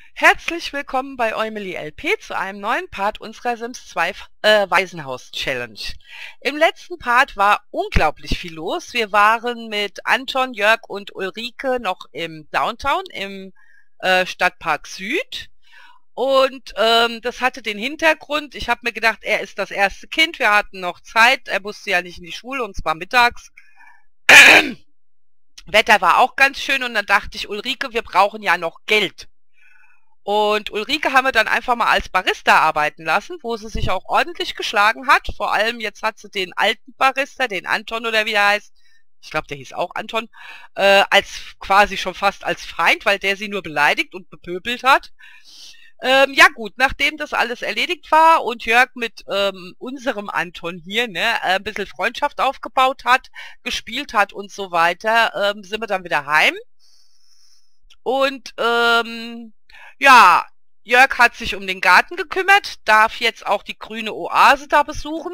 Herzlich willkommen bei Eumeli LP zu einem neuen Part unserer Sims 2 Waisenhaus-Challenge. Im letzten Part war unglaublich viel los. Wir waren mit Anton, Jörg und Ulrike noch im Downtown, im Stadtpark Süd. Und das hatte den Hintergrund, ich habe mir gedacht, er ist das erste Kind, wir hatten noch Zeit, er musste ja nicht in die Schule und zwar mittags. Wetter war auch ganz schön und dann dachte ich, Ulrike, wir brauchen ja noch Geld. Und Ulrike haben wir dann einfach mal als Barista arbeiten lassen, wo sie sich auch ordentlich geschlagen hat. Vor allem jetzt hat sie den alten Barista, den Anton oder wie er heißt, ich glaube, der hieß auch Anton, als quasi schon fast als Feind, weil der sie nur beleidigt und bepöbelt hat. Ja gut, nachdem das alles erledigt war und Jörg mit unserem Anton hier ein bisschen Freundschaft aufgebaut hat, gespielt hat und so weiter, sind wir dann wieder heim. Und ja, Jörg hat sich um den Garten gekümmert, darf jetzt auch die grüne Oase da besuchen.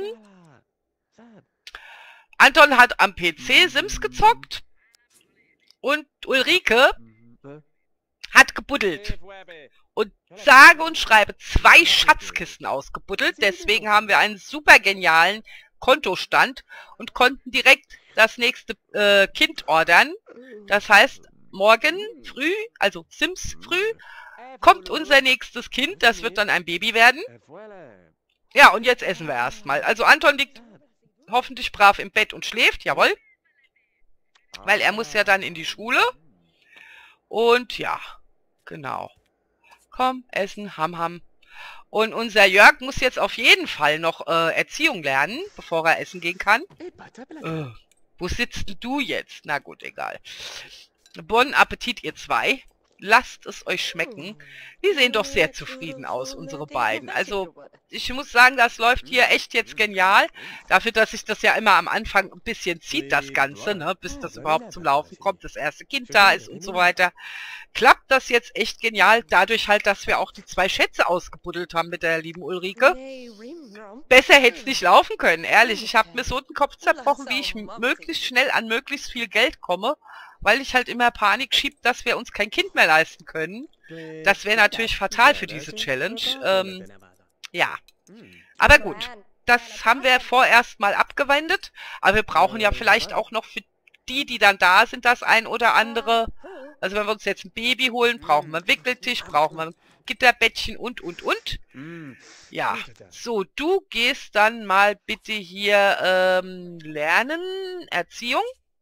Anton hat am PC Sims gezockt und Ulrike hat gebuddelt. Und sage und schreibe 2 Schatzkisten ausgebuddelt. Deswegen haben wir einen super genialen Kontostand und konnten direkt das nächste Kind ordern. Das heißt, morgen früh, also Sims früh, kommt unser nächstes Kind. Das wird dann ein Baby werden. Ja, und jetzt essen wir erstmal. Also Anton liegt hoffentlich brav im Bett und schläft, jawohl. Weil er muss ja dann in die Schule. Und ja, genau. Komm, essen, ham. Und unser Jörg muss jetzt auf jeden Fall noch Erziehung lernen, bevor er essen gehen kann. Wo sitzt du jetzt? Na gut, egal. Bon Appetit, ihr zwei. Lasst es euch schmecken. Die sehen doch sehr zufrieden aus, unsere beiden. Also, ich muss sagen, das läuft hier echt jetzt genial. Dafür, dass sich das ja immer am Anfang ein bisschen zieht, das Ganze, ne? Bis das überhaupt zum Laufen kommt, das erste Kind da ist und so weiter. Klappt das jetzt echt genial. Dadurch halt, dass wir auch die 2 Schätze ausgebuddelt haben mit der lieben Ulrike. Besser hätte es nicht laufen können, ehrlich. Ich habe mir so den Kopf zerbrochen, wie ich möglichst schnell an möglichst viel Geld komme, weil ich halt immer Panik schiebe, dass wir uns kein Kind mehr leisten können. Das wäre natürlich fatal für diese Challenge. Ja, aber gut. Das haben wir vorerst mal abgewendet. Aber wir brauchen ja vielleicht auch noch für die dann da sind, das ein oder andere. Also wenn wir uns jetzt ein Baby holen, brauchen wir einen Wickeltisch, brauchen wir ein Gitterbettchen und. Ja, so, du gehst dann mal bitte hier lernen, Erziehung.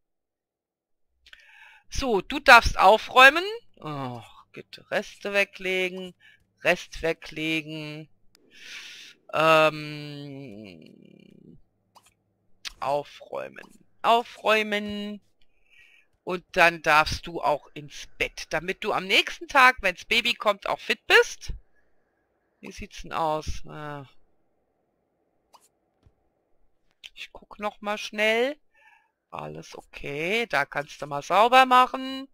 So, du darfst aufräumen. Oh, bitte Reste weglegen. Rest weglegen. Aufräumen. Aufräumen. Und dann darfst du auch ins Bett, damit du am nächsten Tag, wenn das Baby kommt, auch fit bist. Wie sieht's denn aus? Ich gucke noch mal schnell. Alles okay. Da kannst du mal sauber machen.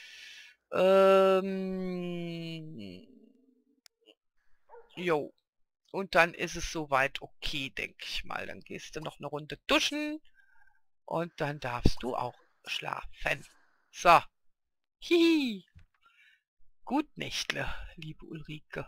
Jo. Und dann ist es soweit okay, denke ich mal. Dann gehst du noch eine Runde duschen. Und dann darfst du auch schlafen. So. Hihi. Gut Nächtle, liebe Ulrike.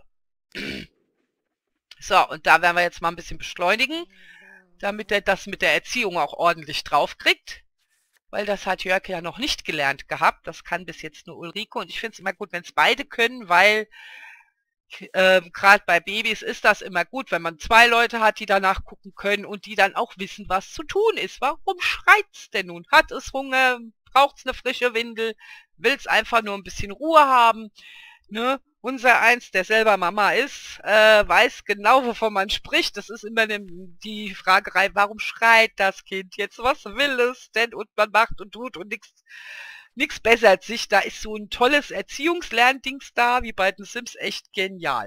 So, und da werden wir jetzt mal ein bisschen beschleunigen, damit er das mit der Erziehung auch ordentlich drauf kriegt. Weil das hat Jörg ja noch nicht gelernt gehabt. Das kann bis jetzt nur Ulrike. Und ich finde es immer gut, wenn es beide können, weil gerade bei Babys ist das immer gut, wenn man 2 Leute hat, die danach gucken können und die dann auch wissen, was zu tun ist. Warum schreit's denn nun? Hat es Hunger? Braucht's eine frische Windel? Will's einfach nur ein bisschen Ruhe haben? Ne? Unser Eins, der selber Mama ist, weiß genau, wovon man spricht. Das ist immer die Fragerei, warum schreit das Kind jetzt? Was will es denn? Und man macht und tut und nichts bessert sich. Da ist so ein tolles Erziehungslerndings da, wie bei den Sims, echt genial.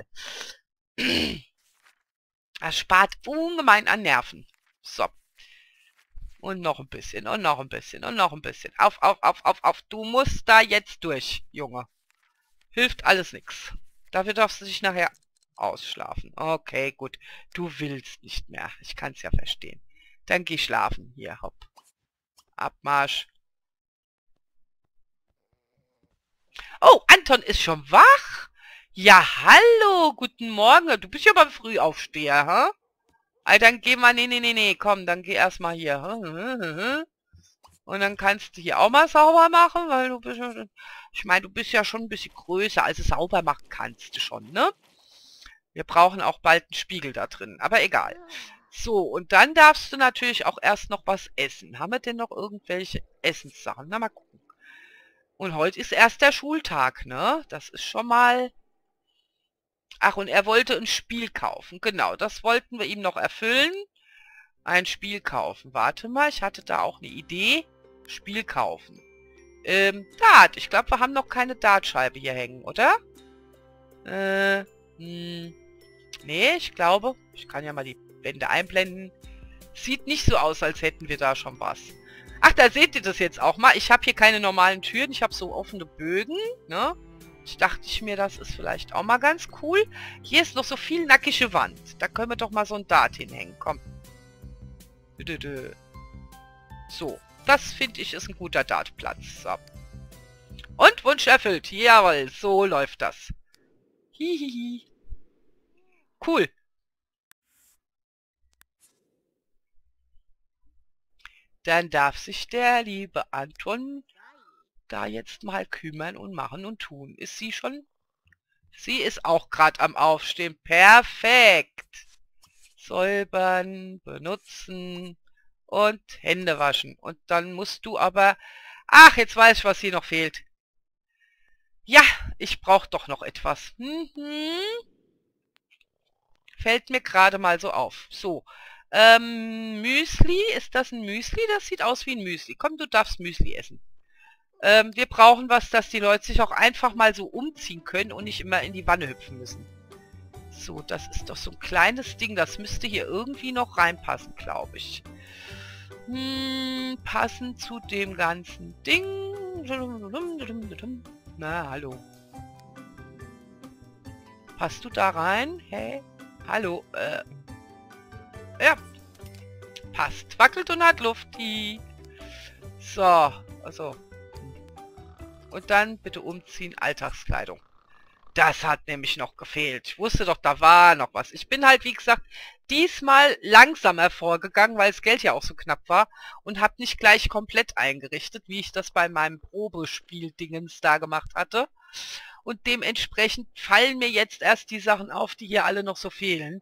Das spart ungemein an Nerven. So. Und noch ein bisschen, und noch ein bisschen, und noch ein bisschen. Auf. Du musst da jetzt durch, Junge. Hilft alles nichts. Dafür darfst du dich nachher ausschlafen. Okay, gut. Du willst nicht mehr. Ich kann es ja verstehen. Dann geh schlafen. Hier, hopp. Abmarsch. Oh, Anton ist schon wach. Ja, hallo, guten Morgen. Du bist ja beim Frühaufsteher, hä? Dann geh mal, nee, komm, dann geh erstmal hier. Und dann kannst du hier auch mal sauber machen, weil du bist ja schon, ich meine, du bist ja schon ein bisschen größer, also sauber machen kannst du schon, ne? Wir brauchen auch bald einen Spiegel da drin, aber egal. So, und dann darfst du natürlich auch erst noch was essen. Haben wir denn noch irgendwelche Essenssachen? Na, mal gucken. Und heute ist erst der Schultag, ne? Das ist schon mal... Ach, und er wollte ein Spiel kaufen. Genau, das wollten wir ihm noch erfüllen. Ein Spiel kaufen. Warte mal, ich hatte da auch eine Idee. Spiel kaufen. Dart. Ich glaube, wir haben noch keine Dartscheibe hier hängen, oder? Nee, ich glaube, ich kann ja mal die Wände einblenden. Sieht nicht so aus, als hätten wir da schon was. Ach, da seht ihr das jetzt auch mal. Ich habe hier keine normalen Türen. Ich habe so offene Bögen, ne? Ich dachte mir, das ist vielleicht auch mal ganz cool. Hier ist noch so viel nackige Wand. Da können wir doch mal so ein Dart hinhängen. Komm. So, das finde ich ist ein guter Dartplatz. So. Und Wunsch erfüllt. Jawohl, so läuft das. Hihihi. Cool. Dann darf sich der liebe Anton da jetzt mal kümmern und machen und tun. Ist sie schon? Sie ist auch gerade am Aufstehen. Perfekt. Säubern, benutzen und Hände waschen. Und dann musst du aber... Ach, jetzt weiß ich, was hier noch fehlt. Ja, ich brauche doch noch etwas. Fällt mir gerade mal so auf. So, Müsli. Ist das ein Müsli? Das sieht aus wie ein Müsli. Komm, du darfst Müsli essen. Wir brauchen was, dass die Leute sich auch einfach mal so umziehen können und nicht immer in die Wanne hüpfen müssen. So, das ist doch so ein kleines Ding. Das müsste hier irgendwie noch reinpassen, glaube ich. Passend zu dem ganzen Ding. Na, hallo. Passt du da rein? Hey? Hallo, ja. Passt. Wackelt und hat Lufti. So, also. Und dann bitte umziehen, Alltagskleidung. Das hat nämlich noch gefehlt. Ich wusste doch, da war noch was. Ich bin halt, wie gesagt, diesmal langsamer vorgegangen, weil das Geld ja auch so knapp war. Und habe nicht gleich komplett eingerichtet, wie ich das bei meinem Probespiel-Dingens da gemacht hatte. Und dementsprechend fallen mir jetzt erst die Sachen auf, die hier alle noch so fehlen.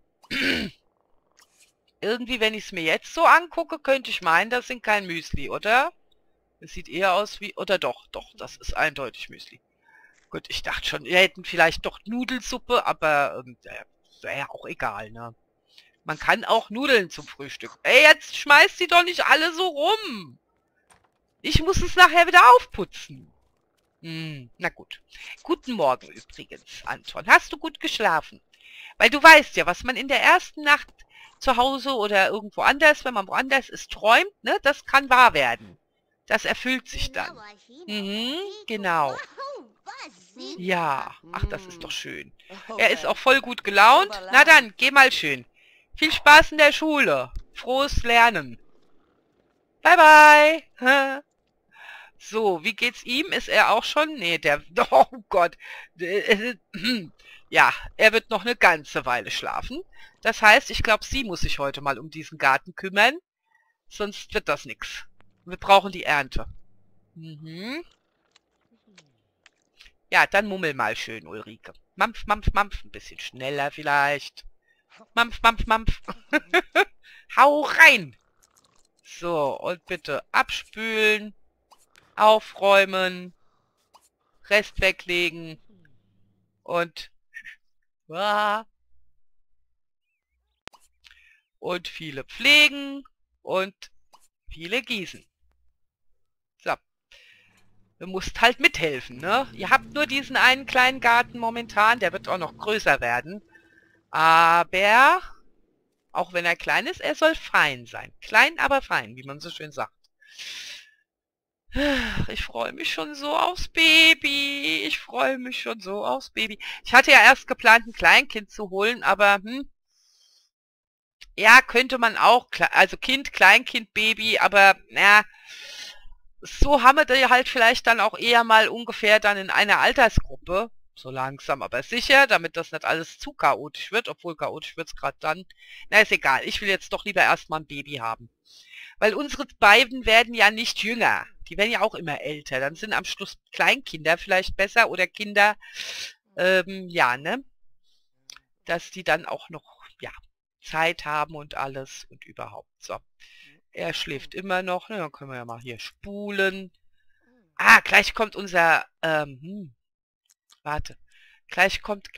Irgendwie, wenn ich es mir jetzt so angucke, könnte ich meinen, das sind kein Müsli, oder? Es sieht eher aus wie... Oder doch, das ist eindeutig Müsli. Gut, ich dachte schon, wir hätten vielleicht doch Nudelsuppe, aber wäre ja auch egal, ne? Man kann auch Nudeln zum Frühstück. Ey, jetzt schmeißt die doch nicht alle so rum. Ich muss es nachher wieder aufputzen. Na gut. Guten Morgen übrigens, Anton. Hast du gut geschlafen? Weil du weißt ja, was man in der ersten Nacht zu Hause oder irgendwo anders, wenn man woanders ist, träumt, ne? Das kann wahr werden. Das erfüllt sich dann. Genau. Ja, ach, das ist doch schön. Er ist auch voll gut gelaunt. Na dann, geh mal schön. Viel Spaß in der Schule. Frohes Lernen. Bye, bye. So, wie geht's ihm? Ist er auch schon? Nee, der... Oh Gott. Ja, er wird noch eine ganze Weile schlafen. Das heißt, ich glaube, sie muss sich heute mal um diesen Garten kümmern. Sonst wird das nichts. Wir brauchen die Ernte. Ja, dann mummel mal schön, Ulrike. Mampf, mampf, mampf. Ein bisschen schneller vielleicht. Mampf, mampf, mampf. Hau rein. So, und bitte abspülen. Aufräumen. Rest weglegen. Und... Und viele pflegen. Und viele gießen. So. Du musst halt mithelfen, ne? Ihr habt nur diesen einen kleinen Garten momentan, der wird auch noch größer werden. Aber, auch wenn er klein ist, er soll fein sein. Klein, aber fein, wie man so schön sagt. Ich freue mich schon so aufs Baby. Ich freue mich schon so aufs Baby. Ich hatte ja erst geplant, ein Kleinkind zu holen, aber, ja, könnte man auch, also Kind, Kleinkind, Baby, aber, na, so haben wir die halt vielleicht dann auch eher mal ungefähr dann in einer Altersgruppe. So langsam, aber sicher, damit das nicht alles zu chaotisch wird. Obwohl chaotisch wird es gerade dann. Na, ist egal. Ich will jetzt doch lieber erstmal ein Baby haben. Weil unsere beiden werden ja nicht jünger. Die werden ja auch immer älter. Dann sind am Schluss Kleinkinder vielleicht besser oder Kinder, ja, ne? Dass die dann auch noch, ja, Zeit haben und alles und überhaupt. So. Er schläft immer noch. Na, dann können wir ja mal hier spulen. Ah, gleich kommt unser, warte. Gleich kommt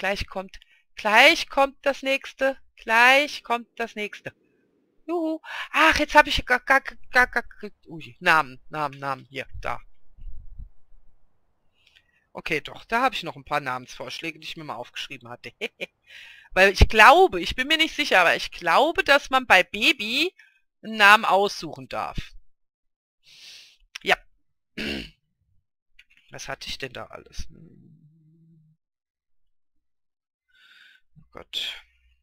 das nächste. Gleich kommt das nächste. Juhu. Ach, jetzt habe ich gar ui, Namen. Hier, da. Okay, doch, da habe ich noch ein paar Namensvorschläge, die ich mir mal aufgeschrieben hatte. Weil ich glaube, ich bin mir nicht sicher, aber ich glaube, dass man bei Baby einen Namen aussuchen darf. Ja. Was hatte ich denn da alles? Oh Gott.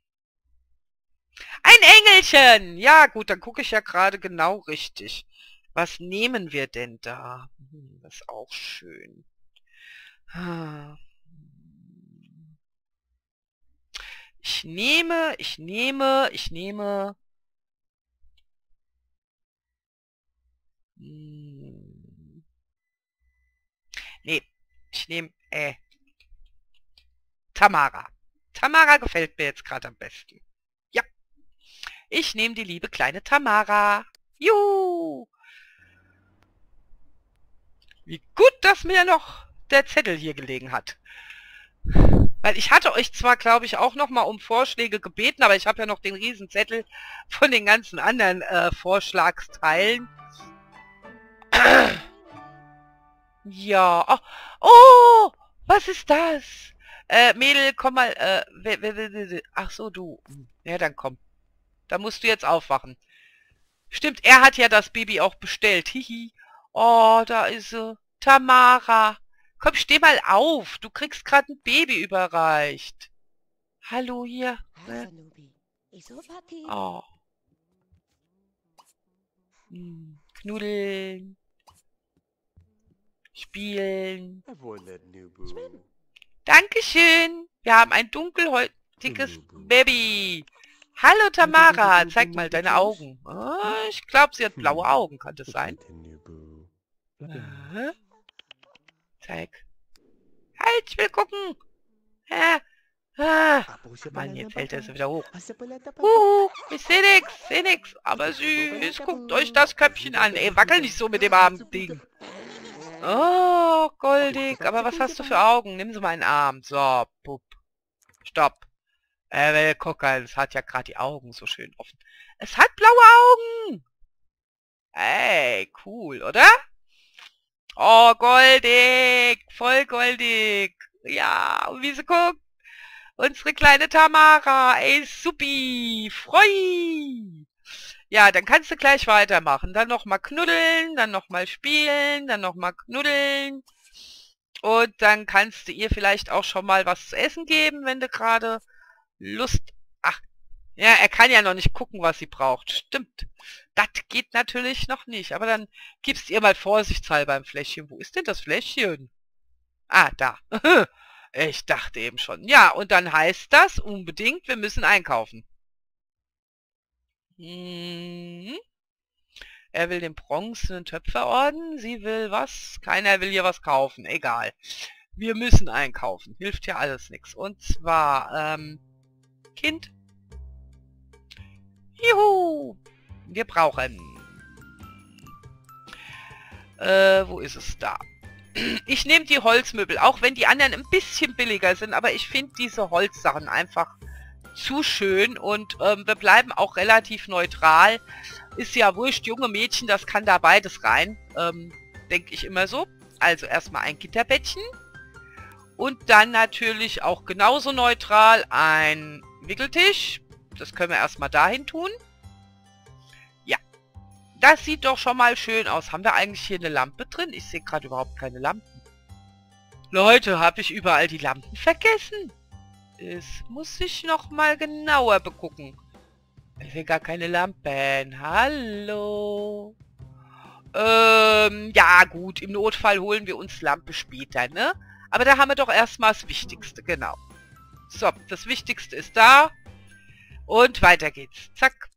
Ein Engelchen! Ja, gut, dann gucke ich ja gerade genau richtig. Was nehmen wir denn da? Das ist auch schön. Ich nehme. Nee, ich nehme, Tamara. Tamara gefällt mir jetzt gerade am besten. Ja, ich nehme die liebe kleine Tamara. Juhu! Wie gut, dass mir noch der Zettel hier gelegen hat. Weil ich hatte euch zwar, glaube ich, auch noch mal um Vorschläge gebeten, aber ich habe ja noch den Riesenzettel von den ganzen anderen Vorschlagsteilen. Ja. Oh, oh, was ist das? Mädel, komm mal. Ach so, du. Ja, dann komm. Da musst du jetzt aufwachen. Stimmt, er hat ja das Baby auch bestellt. Hihi. Oh, da ist sie. Tamara. Komm, steh mal auf. Du kriegst gerade ein Baby überreicht. Hallo hier. Oh. Knuddeln. Spielen. Dankeschön. Wir haben ein dunkelhäutiges Baby. Hallo Tamara. Zeig mal deine Augen. Oh, ich glaube, sie hat blaue Augen. Kann das sein? Zeig. Halt, ich will gucken. Mann, jetzt hält er sie wieder hoch. Ich sehe nix. Aber süß. Guckt euch das Köpfchen an. Ey, wackel nicht so mit dem armen Ding. Oh, goldig. Aber was hast du für Augen? Nimm sie mal in den Arm. So, pup. Stopp. Guck mal, es hat ja gerade die Augen so schön offen. Es hat blaue Augen. Ey, cool, oder? Oh, goldig. Voll goldig. Ja, und wie sie guckt. Unsere kleine Tamara. Ey, supi. Freu. Ja, dann kannst du gleich weitermachen. Dann nochmal knuddeln, dann nochmal spielen, dann nochmal knuddeln. Und dann kannst du ihr vielleicht auch schon mal was zu essen geben, wenn du gerade Lust... Ach, ja, er kann ja noch nicht gucken, was sie braucht. Stimmt. Das geht natürlich noch nicht. Aber dann gibst ihr mal vorsichtshalber ein Fläschchen. Wo ist denn das Fläschchen? Ah, da. Ich dachte eben schon. Ja, und dann heißt das unbedingt, wir müssen einkaufen. Er will den bronzenen Töpferorden. Sie will was? Keiner will hier was kaufen. Egal. Wir müssen einkaufen. Hilft ja alles nichts. Und zwar, Kind. Juhu. Wir brauchen. Wo ist es? Da. Ich nehme die Holzmöbel, auch wenn die anderen ein bisschen billiger sind, aber ich finde diese Holzsachen einfach zu schön und wir bleiben auch relativ neutral. Ist ja wurscht, junge Mädchen, das kann da beides rein, denke ich immer so. Also erstmal ein Gitterbettchen und dann natürlich auch genauso neutral ein Wickeltisch. Das können wir erstmal dahin tun. Ja, das sieht doch schon mal schön aus. Haben wir eigentlich hier eine Lampe drin? Ich sehe gerade überhaupt keine Lampen. Leute, habe ich überall die Lampen vergessen? Das muss ich noch mal genauer begucken. Ich sehe gar keine Lampen. Hallo? Ja gut, im Notfall holen wir uns Lampe später, ne? Aber da haben wir doch erstmal das Wichtigste, genau. So, das Wichtigste ist da. Und weiter geht's. Zack.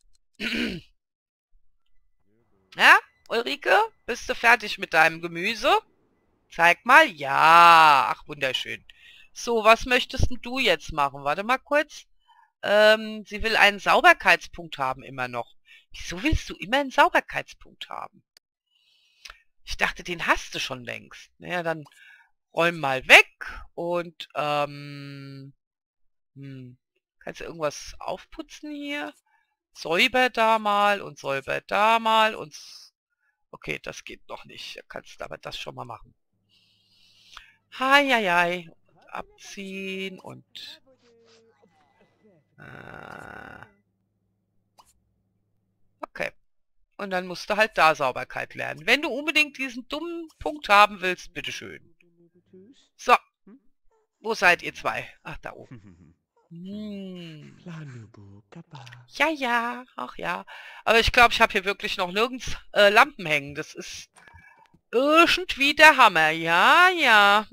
Ja, Ulrike, bist du fertig mit deinem Gemüse? Zeig mal. Ja, ach, wunderschön. So, was möchtest denn du jetzt machen? Warte mal kurz. Sie will einen Sauberkeitspunkt haben immer noch. Wieso willst du immer einen Sauberkeitspunkt haben? Ich dachte, den hast du schon längst. Naja, dann räum mal weg und, kannst du irgendwas aufputzen hier? Säuber da mal und säuber da mal und... Okay, das geht noch nicht. Du kannst aber das schon mal machen. Heieiei. Abziehen und... Okay. Und dann musst du halt da Sauberkeit lernen. Wenn du unbedingt diesen dummen Punkt haben willst, bitteschön. So. Wo seid ihr zwei? Ach, da oben. Ja, ja. Ach ja. Aber ich glaube, ich habe hier wirklich noch nirgends Lampen hängen. Das ist irgendwie der Hammer. Ja, ja.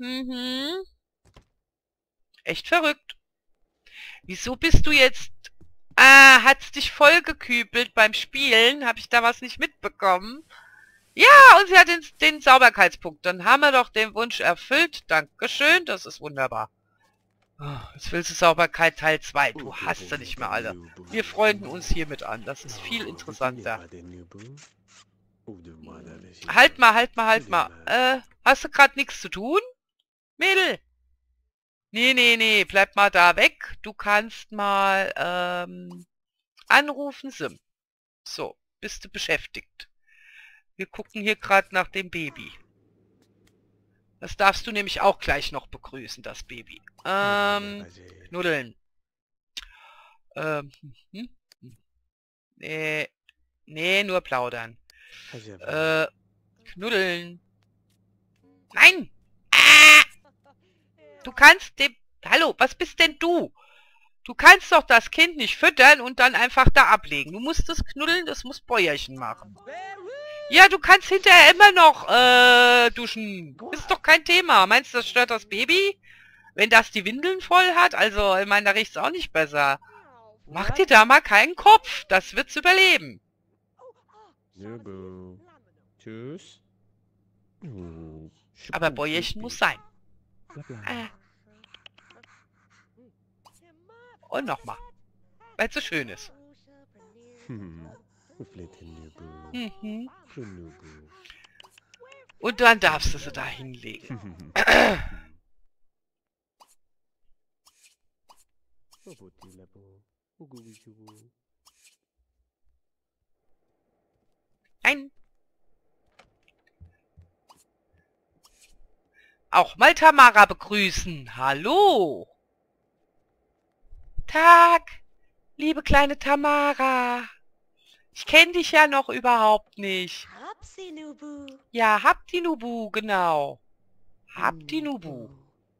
Echt verrückt. Wieso bist du jetzt... Ah, hat's dich vollgekübelt beim Spielen? Habe ich da was nicht mitbekommen? Ja, und sie hat den Sauberkeitspunkt. Dann haben wir doch den Wunsch erfüllt. Dankeschön, das ist wunderbar. Oh, jetzt willst du Sauberkeit Teil 2. Du hast sie nicht mehr alle. Wir freunden uns hiermit an. Das ist viel interessanter. Halt mal, halt mal, halt mal. Hast du gerade nichts zu tun? Mädel? Nee, nee, nee, bleib mal da weg. Du kannst mal anrufen, Sim. So, bist du beschäftigt. Wir gucken hier gerade nach dem Baby. Das darfst du nämlich auch gleich noch begrüßen, das Baby. Knuddeln. Nee, nee, nur plaudern. Knuddeln. Nein! Du kannst dem... Hallo, was bist denn du? Du kannst doch das Kind nicht füttern und dann einfach da ablegen. Du musst es knuddeln, das muss Bäuerchen machen. Ja, du kannst hinterher immer noch duschen. Ist doch kein Thema. Meinst du, das stört das Baby? Wenn das die Windeln voll hat? Also, ich meine, da riecht's auch nicht besser. Mach dir da mal keinen Kopf. Das wird's überleben. Tschüss. Aber Bäuerchen muss sein. Und nochmal. Weil es so schön ist. Und dann darfst du sie da hinlegen. Nein. Auch mal Tamara begrüßen. Hallo. Tag, liebe kleine Tamara. Ich kenne dich ja noch überhaupt nicht. Ja, Habdinubu, genau. Habdinubu.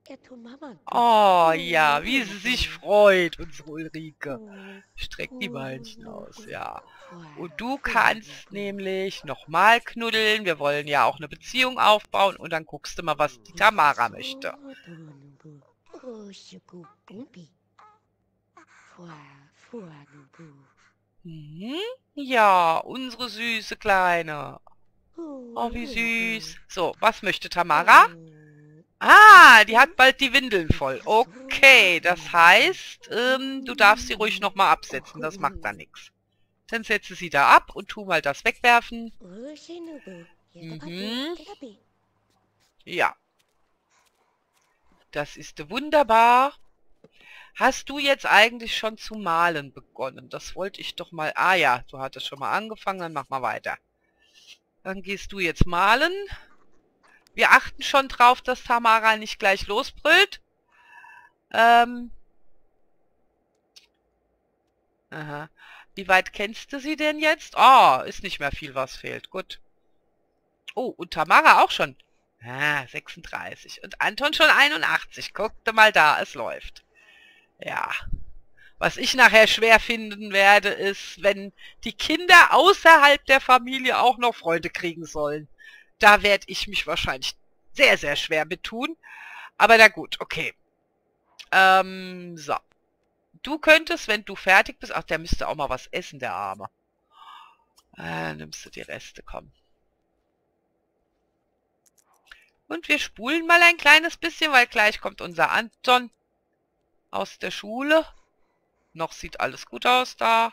Oh ja, wie sie sich freut, unsere Ulrike. Streckt die Beinchen aus, ja. Und du kannst nämlich nochmal knuddeln. Wir wollen ja auch eine Beziehung aufbauen. Und dann guckst du mal, was die Tamara möchte. Ja, unsere süße Kleine. Oh, wie süß. So, was möchte Tamara? Ah, die hat bald die Windeln voll. Okay, das heißt, du darfst sie ruhig nochmal absetzen. Das macht da nichts. Dann setze sie da ab und tu mal das wegwerfen. Ja. Das ist wunderbar. Hast du jetzt eigentlich schon zu malen begonnen? Das wollte ich doch mal... Ah ja, du hattest schon mal angefangen, dann mach mal weiter. Dann gehst du jetzt malen. Wir achten schon drauf, dass Tamara nicht gleich losbrüllt. Aha. Wie weit kennst du sie denn jetzt? Oh, ist nicht mehr viel, was fehlt. Gut. Oh, und Tamara auch schon. Ah, 36. Und Anton schon 81. Guck dir mal da, es läuft. Ja. Was ich nachher schwer finden werde, ist, wenn die Kinder außerhalb der Familie auch noch Freunde kriegen sollen. Da werde ich mich wahrscheinlich sehr, sehr schwer mit tun. Aber na gut, okay. So. Du könntest, wenn du fertig bist... Ach, der müsste auch mal was essen, der Arme. Nimmst du die Reste, komm. Und wir spulen mal ein kleines bisschen, weil gleich kommt unser Anton aus der Schule. Noch sieht alles gut aus da.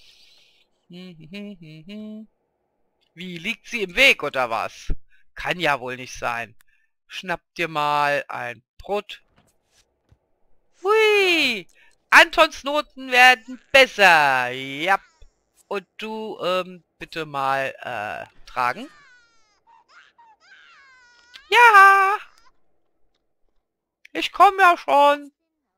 Wie, liegt sie im Weg oder was? Kann ja wohl nicht sein. Schnapp dir mal ein Brot. Hui! Antons Noten werden besser. Ja. Und du, bitte mal, tragen. Ja! Ich komme ja schon.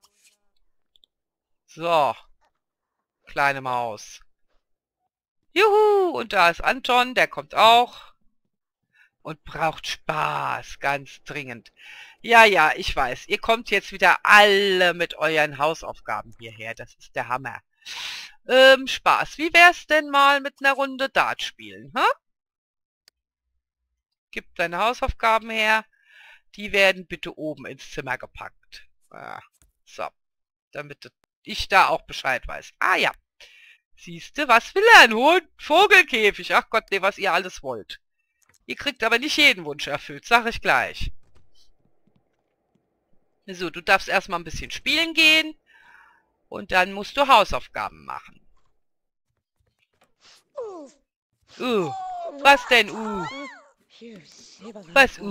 So. Kleine Maus. Juhu! Und da ist Anton, der kommt auch. Und braucht Spaß, ganz dringend. Ja, ja, ich weiß. Ihr kommt jetzt wieder alle mit euren Hausaufgaben hierher. Das ist der Hammer. Spaß. Wie wär's denn mal mit einer Runde Dart spielen, hä? Gib deine Hausaufgaben her. Die werden bitte oben ins Zimmer gepackt. So. Damit ich da auch Bescheid weiß. Ah ja. Siehste, was will er? Ein Hund? Vogelkäfig. Ach Gott, nee, was ihr alles wollt. Ihr kriegt aber nicht jeden Wunsch erfüllt, sag ich gleich. So, du darfst erstmal ein bisschen spielen gehen. Und dann musst du Hausaufgaben machen. Was denn, Was,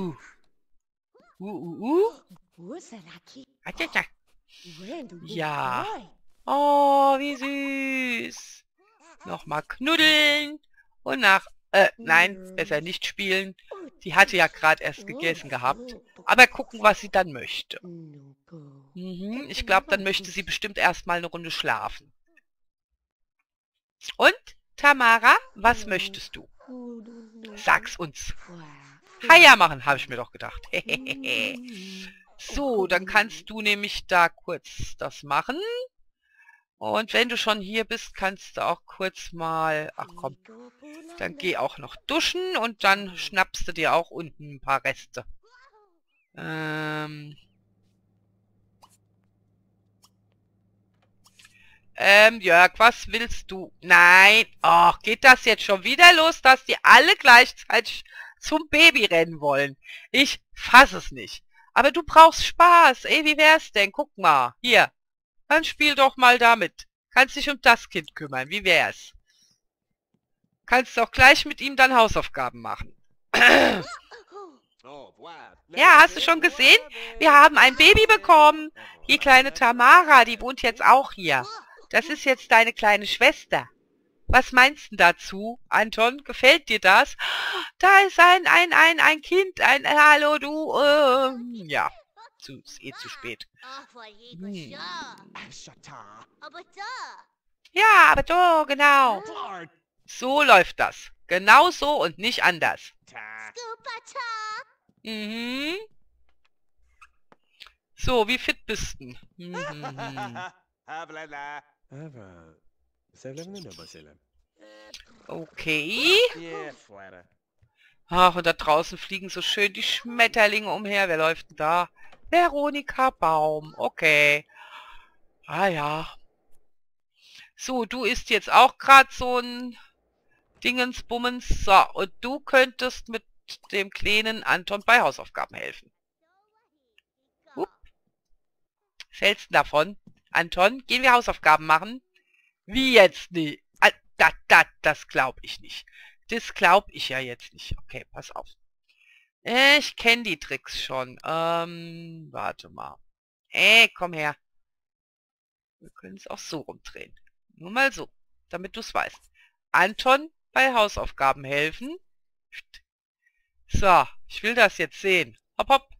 Ja. Oh, wie süß. Nochmal knuddeln. Und nein, besser nicht spielen. Die hatte ja gerade erst gegessen gehabt. Aber gucken, was sie dann möchte. Ich glaube, dann möchte sie bestimmt erstmal eine Runde schlafen. Und, Tamara, was möchtest du? Sag's uns. Haja machen, habe ich mir doch gedacht. So, dann kannst du nämlich da kurz das machen. Und wenn du schon hier bist, kannst du auch kurz mal... Ach komm, dann geh auch noch duschen und dann schnappst du dir auch unten ein paar Reste. Jörg, was willst du? Nein. Ach, geht das jetzt schon wieder los, dass die alle gleichzeitig zum Baby rennen wollen? Ich fasse es nicht. Aber du brauchst Spaß. Ey, wie wär's denn? Guck mal. Hier. Dann spiel doch mal damit. Kannst dich um das Kind kümmern. Wie wär's? Kannst auch gleich mit ihm dann Hausaufgaben machen. Ja, hast du schon gesehen? Wir haben ein Baby bekommen. Die kleine Tamara, die wohnt jetzt auch hier. Das ist jetzt deine kleine Schwester. Was meinst du dazu, Anton? Gefällt dir das? Da ist ein Kind. Hallo, du, ja. Ist eh zu spät. Ja, aber so, genau. So läuft das. Genau so und nicht anders. So, wie fit bist du? Okay. Ach, und da draußen fliegen so schön die Schmetterlinge umher. Wer läuft denn da? Veronika Baum. Okay. Ah ja. So, du isst jetzt auch gerade so ein Dingensbummens. So, und du könntest mit dem kleinen Anton bei Hausaufgaben helfen. Was hältst du davon? Anton, gehen wir Hausaufgaben machen? Wie jetzt nicht? Das glaube ich nicht. Das glaube ich ja jetzt nicht. Okay, pass auf. Ich kenne die Tricks schon. Warte mal. Komm her. Wir können es auch so rumdrehen. Nur mal so, damit du es weißt. Anton bei Hausaufgaben helfen. So, ich will das jetzt sehen. Hopp, hopp.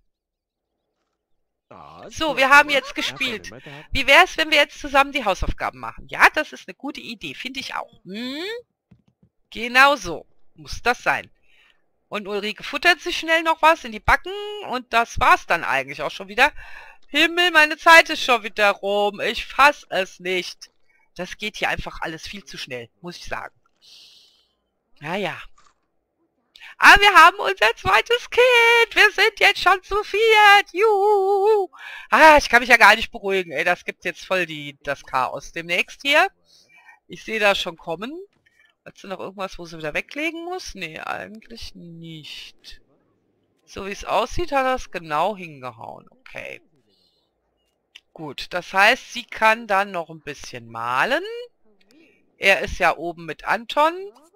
So, wir haben jetzt gespielt. Wie wäre es, wenn wir jetzt zusammen die Hausaufgaben machen? Ja, das ist eine gute Idee, finde ich auch. Genau so muss das sein. Und Ulrike futtert sich schnell noch was in die Backen und das war's dann eigentlich auch schon wieder. Himmel, meine Zeit ist schon wieder rum. Ich fass es nicht. Das geht hier einfach alles viel zu schnell, muss ich sagen. Naja. Aber wir haben unser zweites Kind. Wir sind jetzt schon zu viert. Juhu. Ah, ich kann mich ja gar nicht beruhigen. Ey, das gibt jetzt voll das Chaos demnächst hier. Ich sehe das schon kommen. Hat sie noch irgendwas, wo sie wieder weglegen muss? Nee, eigentlich nicht. So wie es aussieht, hat er es genau hingehauen. Okay. Gut, das heißt, sie kann dann noch ein bisschen malen. Er ist ja oben mit Anton.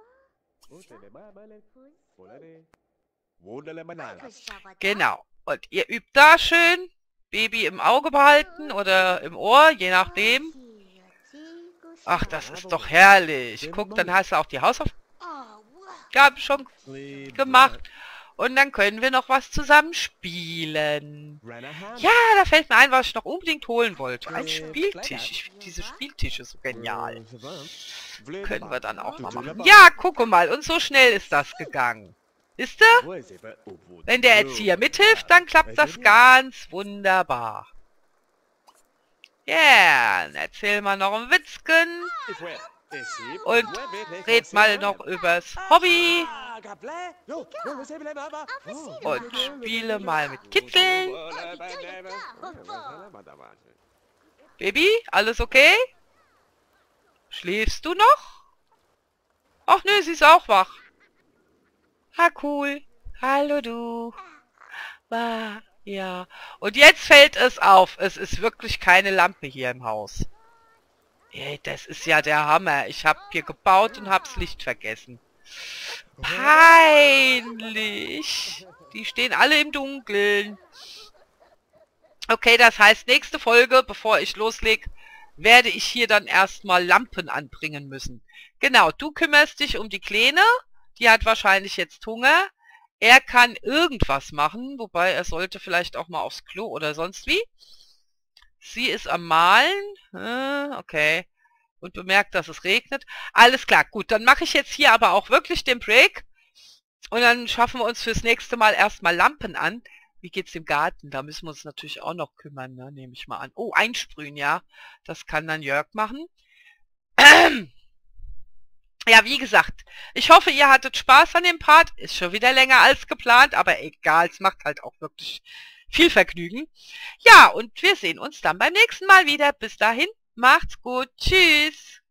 Genau. Und ihr übt da schön. Baby im Auge behalten oder im Ohr, je nachdem. Ach, das ist doch herrlich. Guck, dann hast du auch die Hausaufgaben schon gemacht. Und dann können wir noch was zusammen spielen. Ja, da fällt mir ein, was ich noch unbedingt holen wollte. Ein Spieltisch. Ich finde diese Spieltische so genial. Können wir dann auch mal machen. Ja, gucke mal. Und so schnell ist das gegangen. Wisst ihr? Wenn der Erzieher mithilft, dann klappt das ganz wunderbar. Ja, yeah, erzähl mal noch ein Witzchen. Und red mal noch übers Hobby. Und spiele mal mit Kitzeln. Baby, alles okay? Schläfst du noch? Ach nö, sie ist auch wach. Ah, cool. Hallo du. Ah, ja. Und jetzt fällt es auf. Es ist wirklich keine Lampe hier im Haus. Ey, das ist ja der Hammer. Ich habe hier gebaut und hab's Licht vergessen. Peinlich. Die stehen alle im Dunkeln. Okay, das heißt, nächste Folge, bevor ich loslege, werde ich hier dann erstmal Lampen anbringen müssen. Genau, du kümmerst dich um die Kleine. Die hat wahrscheinlich jetzt Hunger. Er kann irgendwas machen, wobei er sollte vielleicht auch mal aufs Klo oder sonst wie. Sie ist am Malen. Okay. Und bemerkt, dass es regnet. Alles klar, gut. Dann mache ich jetzt hier aber auch wirklich den Break. Und dann schaffen wir uns fürs nächste Mal erstmal Lampen an. Wie geht's im Garten? Da müssen wir uns natürlich auch noch kümmern, ne? Nehme ich mal an. Oh, einsprühen, ja. Das kann dann Jörg machen. Ja, wie gesagt, ich hoffe, ihr hattet Spaß an dem Part. Ist schon wieder länger als geplant, aber egal, es macht halt auch wirklich viel Vergnügen. Ja, und wir sehen uns dann beim nächsten Mal wieder. Bis dahin, macht's gut. Tschüss.